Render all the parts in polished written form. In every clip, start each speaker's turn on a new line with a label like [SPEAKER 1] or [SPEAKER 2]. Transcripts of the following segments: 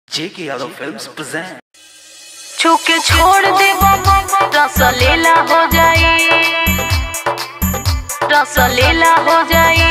[SPEAKER 1] जेके Yadav films present.
[SPEAKER 2] छूके छोड़ दे रसलीला हो जाई, रसलीला हो जाई।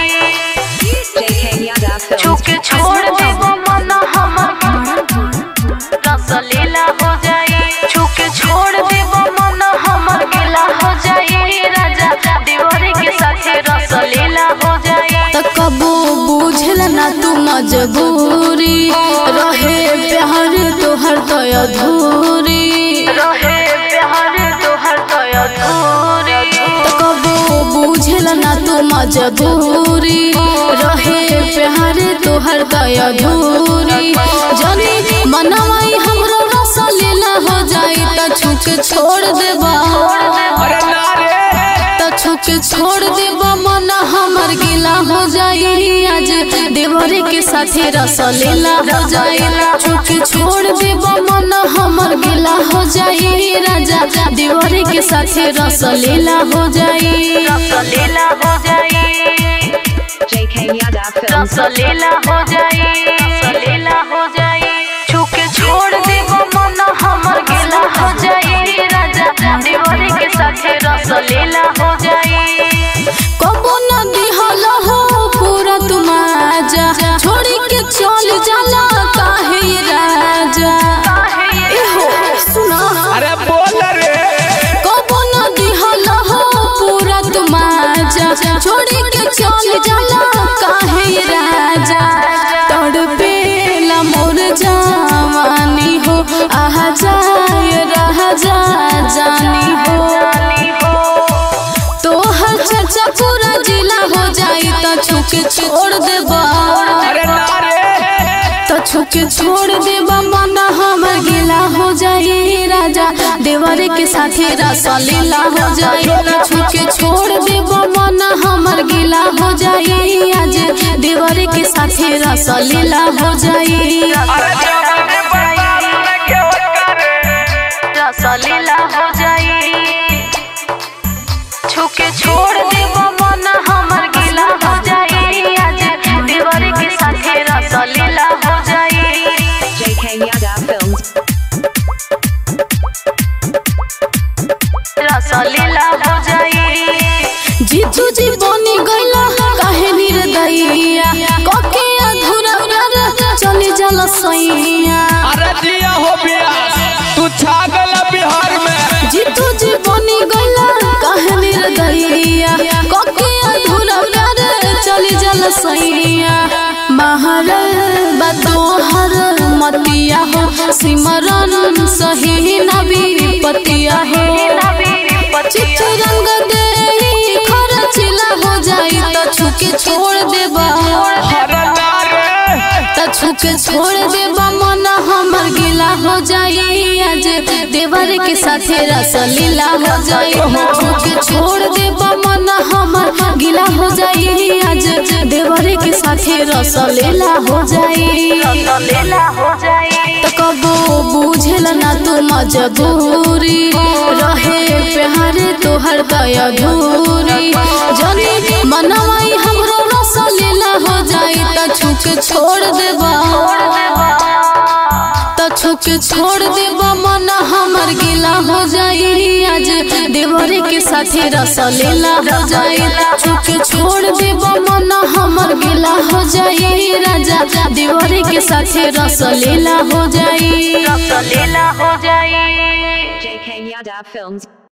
[SPEAKER 2] छूके छोड़ दे मन हमर रसलीला हो जाई। छूके छोड़ दे मन हमर गिला हो जाई। राजा देवरी के साथे रसलीला हो जाई।
[SPEAKER 3] त कबो बुझल ना तू मजबूरी, रहे प्यार तोहर तो अधूरी,
[SPEAKER 2] रहे प्यार तोहर तो अधूरी।
[SPEAKER 3] त कबो बुझल ना तू मजबूरी, रहे प्यार तोहर तो अधूरी। जनी मनवाई हमरो रसलीला हो जाई त छूके छोड़ देबा, त छूके छोड़ देबा मन हमर गिला हो जाई। आज देवरे के साथे रसलीला हो जाई। छूके छोड़ देबा मन हमर गिला हो जाई। राजा देवरे के साथे रसलीला हो जाई,
[SPEAKER 2] रसलीला हो जाई। रसलीला हो जाई, रसलीला हो जाई। छूके छोड़ देबो मन हमर गिला हो जाई। राजा देवरी के साथे रसलीला हो जाई।
[SPEAKER 3] कबो न दिहल हो पूरा तुम आजा, छोड़ी के चल जाला काहे राजा। एहो सुना,
[SPEAKER 1] अरे बोल रे।
[SPEAKER 3] कबो न दिहल हो पूरा तुम आजा, छोड़ी के चल जाला काहे राजा। तड़पेला मोर जवानी हो, आहा जाए रह जा जानी हो। तोहर चर्चा पूरा जिला हो जाई त छूके छोड़ देबा, त छूके छोड़ देबा मन हमर गिला हो जाई। राजा देवरे के साथे रसलीला हो जाई त छूके छोड़ देबा मन हमर गिला हो जाई। आज देवरे के साथे रसलीला हो जाई,
[SPEAKER 2] रसलीला हो जाई। छूके छोड़ देबो मन हमर गिला हो जाई। आज देवरी के साथे रसलीला हो जाई। रसलीला हो जाई।
[SPEAKER 3] जीतू जी बनी गइला काहे निर्दयिया, कके अधूरा प्यार चली जाला सैया।
[SPEAKER 1] अरे दिया हो बियास, तू छा गला बिहार में।
[SPEAKER 3] जीतू जी बनी गइला काहे निर्दयिया, कके अधूरा प्यार चली जाला सैया। महरल बा तोहर मतिया हो, सिमरन सही नबी पतिया हो। चित रंग दे खरचिला हो जाई त छूके छोड़ देबा, त छूके छोड़ देबा मन हमर गिला हो जाई। आज देवर के साथे रसलीला हो जाई। छूके छोड़ देबा मन हमर गिला हो जाई। आज देवर के साथे रसलीला हो जाई,
[SPEAKER 2] रसलीला हो जाई।
[SPEAKER 3] त कबो बुझल ना तू मजबूरी, रहे प्यार तोहर तो अधूरी। जनी मनवाई हमरो रसलीला हो जाई त छूके छोड़ देबा, त छूके छोड़ देबा मन हमर गिला हो जाई। आज देवरे के साथे रसलीला हो जाई। छूके छोड़ देबा मन हमर गिला हो जाई। राजा देवरे के साथे रसलीला हो जाई,
[SPEAKER 2] रसलीला हो जाई।
[SPEAKER 4] JK Yadav Films